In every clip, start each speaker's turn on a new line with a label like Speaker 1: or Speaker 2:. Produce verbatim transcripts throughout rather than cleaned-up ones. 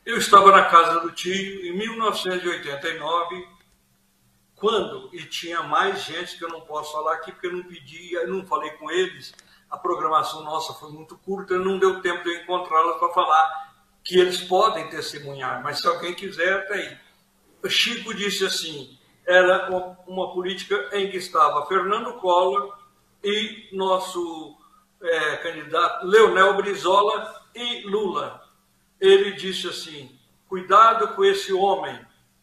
Speaker 1: Eu estava na casa do tio em mil novecentos e oitenta e nove, quando, e tinha mais gente que eu não posso falar aqui, porque eu não pedi, eu não falei com eles, a programação nossa foi muito curta, não deu tempo de eu encontrá-las para falar que eles podem testemunhar, mas se alguém quiser, até aí. O Chico disse assim, era uma política em que estava Fernando Collor e nosso é, candidato Leonel Brizola e Lula. Ele disse assim, cuidado com esse homem,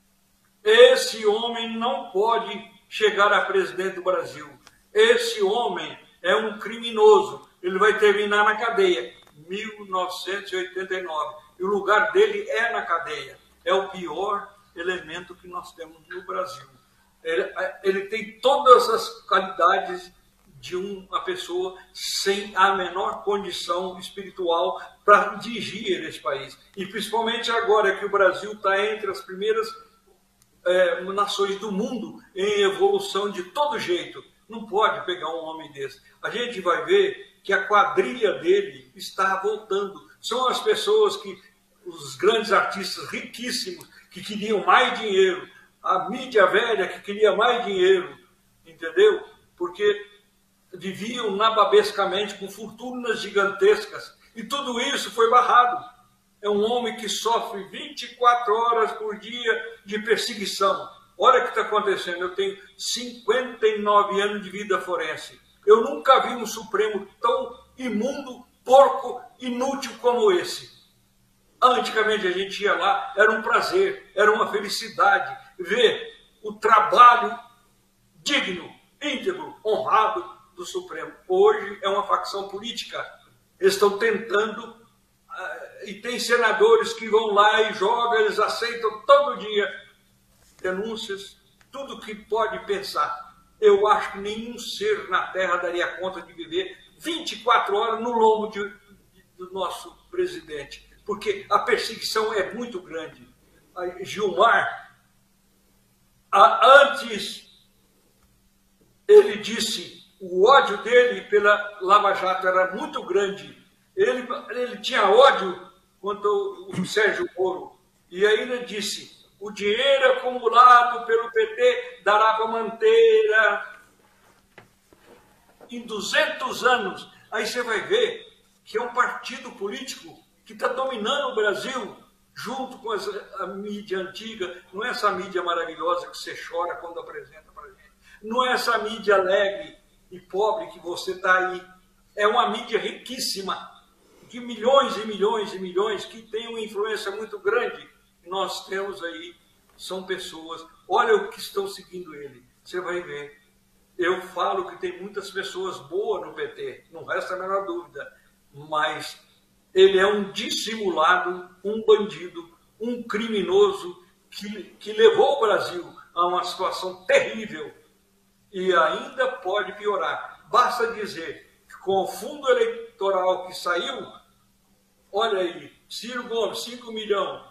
Speaker 1: esse homem não pode chegar a presidente do Brasil, esse homem é um criminoso, ele vai terminar na cadeia. mil novecentos e oitenta e nove, e o lugar dele é na cadeia, é o pior elemento que nós temos no Brasil. Ele, ele tem todas as qualidades de uma pessoa sem a menor condição espiritual para dirigir esse país. E principalmente agora que o Brasil está entre as primeiras é, nações do mundo em evolução de todo jeito. Não pode pegar um homem desse. A gente vai ver que a quadrilha dele está voltando. São as pessoas que, os grandes artistas riquíssimos, que queriam mais dinheiro, a mídia velha que queria mais dinheiro, entendeu? Porque viviam nababescamente com fortunas gigantescas. E tudo isso foi barrado. É um homem que sofre vinte e quatro horas por dia de perseguição. Olha o que está acontecendo. Eu tenho cinquenta e nove anos de vida forense. Eu nunca vi um Supremo tão imundo, porco, inútil como esse. Antigamente a gente ia lá, era um prazer, era uma felicidade ver o trabalho digno, íntegro, honrado do Supremo. Hoje é uma facção política. Eles estão tentando, uh, e tem senadores que vão lá e jogam, eles aceitam todo dia denúncias, tudo que pode pensar. Eu acho que nenhum ser na Terra daria conta de viver vinte e quatro horas no lombo de, de, do nosso presidente, porque a perseguição é muito grande. A Gilmar, a, antes, ele disse, o ódio dele pela Lava Jato era muito grande. Ele, ele tinha ódio contra o, o Sérgio Moro. E aí ele disse, o dinheiro acumulado pelo P T dará para manter em duzentos anos. Aí você vai ver que é um partido político que está dominando o Brasil, junto com as, a mídia antiga. Não é essa mídia maravilhosa que você chora quando apresenta para a gente. Não é essa mídia alegre e pobre que você está aí. É uma mídia riquíssima, de milhões e milhões e milhões, que tem uma influência muito grande. Nós temos aí, são pessoas, olha o que estão seguindo ele, você vai ver. Eu falo que tem muitas pessoas boas no P T, não resta a menor dúvida, mas ele é um dissimulado, um bandido, um criminoso que, que levou o Brasil a uma situação terrível e ainda pode piorar. Basta dizer que com o fundo eleitoral que saiu, olha aí, Ciro Gomes, cinco milhões,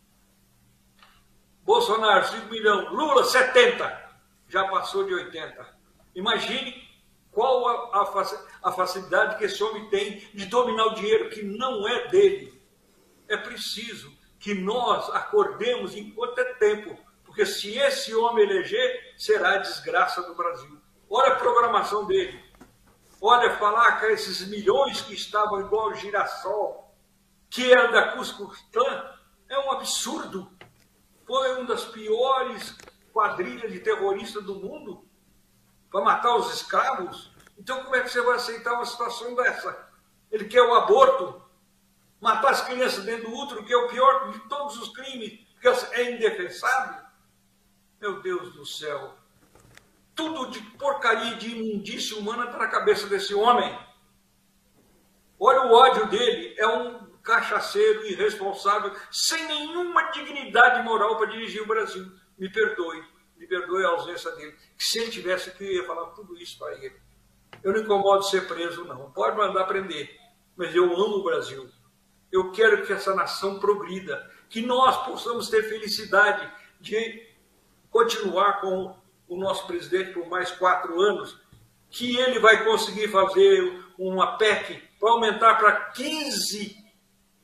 Speaker 1: Bolsonaro, cinco milhões, Lula, setenta, já passou de oitenta. Imagine qual a, a, a facilidade que esse homem tem de dominar o dinheiro que não é dele. É preciso que nós acordemos enquanto é tempo, porque se esse homem eleger, será a desgraça do Brasil. Olha a programação dele. Olha, falar que esses milhões que estavam igual ao girassol, que era da Ku Klux Klan, é um absurdo. Foi uma das piores quadrilhas de terroristas do mundo para matar os escravos. Então como é que você vai aceitar uma situação dessa? Ele quer o aborto, matar as crianças dentro do útero, que é o pior de todos os crimes, porque é indefensável. Meu Deus do céu. Tudo de porcaria e de imundícia humana está na cabeça desse homem. Olha o ódio dele, é um cachaceiro irresponsável, sem nenhuma dignidade moral para dirigir o Brasil. Me perdoe, me perdoe a ausência dele. Que se ele tivesse aqui, eu ia falar tudo isso para ele. Eu não incomodo ser preso, não. Pode mandar prender, mas eu amo o Brasil. Eu quero que essa nação progrida, que nós possamos ter felicidade de continuar com o nosso presidente por mais quatro anos, que ele vai conseguir fazer uma P E C para aumentar para quinze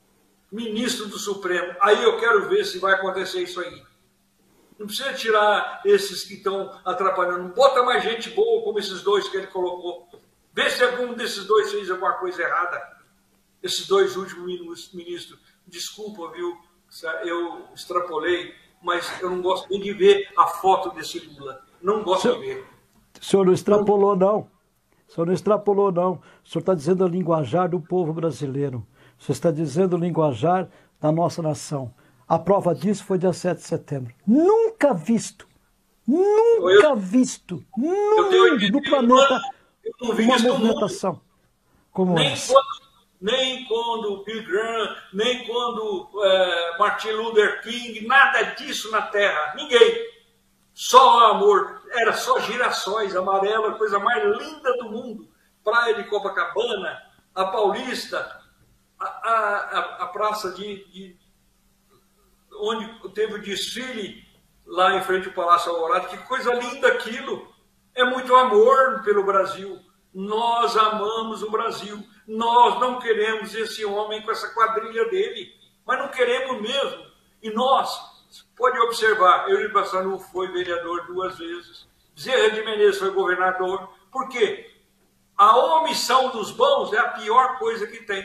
Speaker 1: ministro do Supremo. Aí eu quero ver se vai acontecer isso aí. Não precisa tirar esses que estão atrapalhando. Bota mais gente boa, como esses dois que ele colocou. Vê se algum desses dois fez alguma coisa errada. Esses dois últimos ministros. Desculpa, viu? Eu extrapolei, mas eu não gosto nem de ver a foto desse Lula. Não gosto
Speaker 2: senhor,
Speaker 1: de ver.
Speaker 2: O senhor não extrapolou, não. O senhor não extrapolou, não. O senhor está dizendo o linguajar do povo brasileiro. O senhor está dizendo o linguajar da nossa nação. A prova disso foi dia sete de setembro. Nunca visto, nunca eu, visto, no eu mundo, no planeta, uma movimentação mundo. como
Speaker 1: nem
Speaker 2: essa.
Speaker 1: Quando, nem quando Bill Graham, nem quando é, Martin Luther King, nada disso na Terra. Ninguém. Só amor. Era só girassóis amarelos, a coisa mais linda do mundo. Praia de Copacabana, a Paulista, a, a, a praça de, de onde teve o desfile lá em frente ao Palácio Alvorada. Que coisa linda aquilo. É muito amor pelo Brasil. Nós amamos o Brasil. Nós não queremos esse homem com essa quadrilha dele. Mas não queremos mesmo. E nós, pode observar, Eurico Barçanufo foi vereador duas vezes. Bezerra de Menezes foi governador. Por quê? A omissão dos bons é a pior coisa que tem.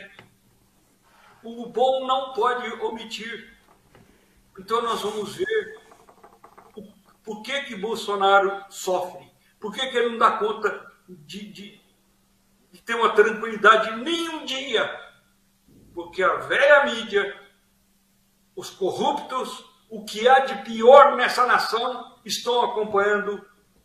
Speaker 1: O bom não pode omitir. Então nós vamos ver por que que Bolsonaro sofre. Por que que ele não dá conta de, de, de ter uma tranquilidade nem um dia? Porque a velha mídia, os corruptos, o que há de pior nessa nação, estão acompanhando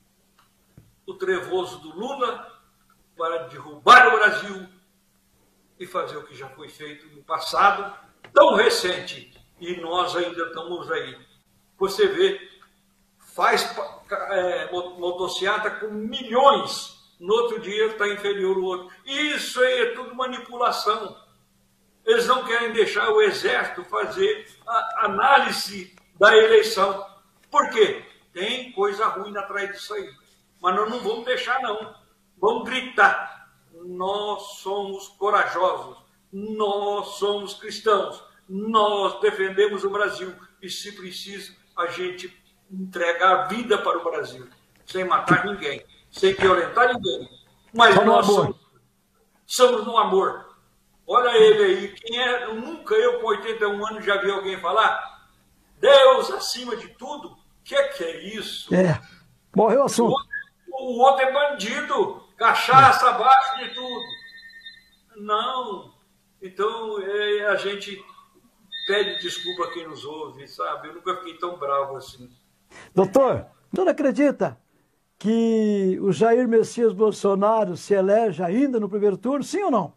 Speaker 1: o trevoso do Lula para derrubar o Brasil e fazer o que já foi feito no passado, tão recente, e nós ainda estamos aí. Você vê, faz é, motociata com milhões, no outro dia está inferior ao outro. Isso aí é tudo manipulação. Eles não querem deixar o Exército fazer a análise da eleição. Por quê? Tem coisa ruim atrás disso aí. Mas nós não vamos deixar, não. Vamos gritar. Nós somos corajosos. Nós somos cristãos. Nós defendemos o Brasil. E, se preciso, a gente entregar a vida para o Brasil. Sem matar ninguém. Sem violentar ninguém. Mas
Speaker 2: Só
Speaker 1: nós
Speaker 2: no
Speaker 1: somos, somos no amor. Olha ele aí. Quem é, nunca eu, com oitenta e um anos, já vi alguém falar Deus acima de tudo. O que, que é isso?
Speaker 2: É. Morreu o assunto.
Speaker 1: O outro, o outro é bandido. Cachaça abaixo de tudo. Não. Então, é, a gente pede desculpa a quem nos ouve, sabe? Eu nunca fiquei tão bravo assim.
Speaker 2: Doutor, o senhor acredita que o Jair Messias Bolsonaro se elege ainda no primeiro turno, sim ou não?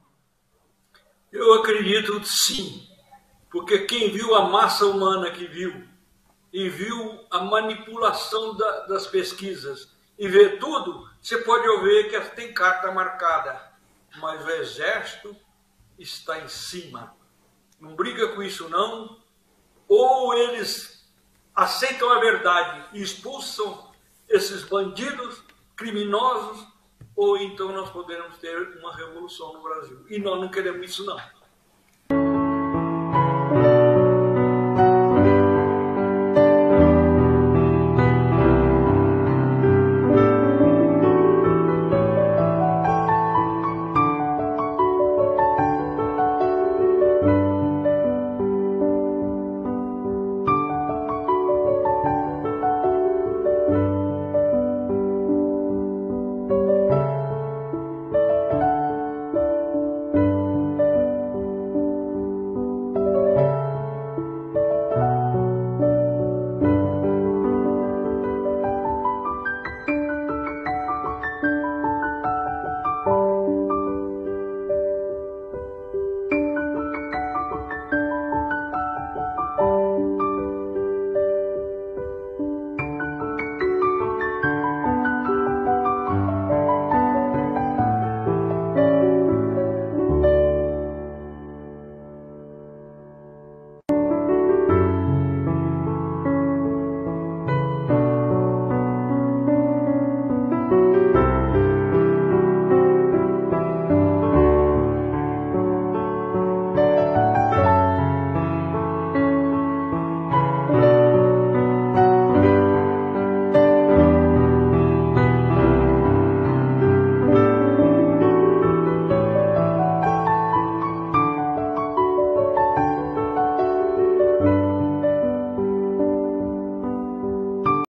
Speaker 1: Eu acredito sim. Porque quem viu a massa humana que viu, e viu a manipulação da, das pesquisas, e vê tudo, você pode ouvir que tem carta marcada. Mas o Exército está em cima. Não briga com isso, não. Ou eles aceitam a verdade e expulsam esses bandidos, criminosos, ou então nós poderemos ter uma revolução no Brasil. E nós não queremos isso, não.